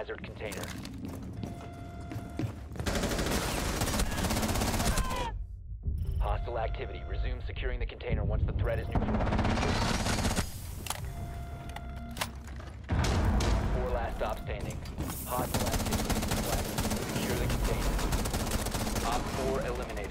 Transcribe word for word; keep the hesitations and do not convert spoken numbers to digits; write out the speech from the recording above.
biohazard container. Hostile activity. Resume securing the container once the threat is neutralized. Four last stop standing. Hostile activity. Secure the container. Op four eliminated.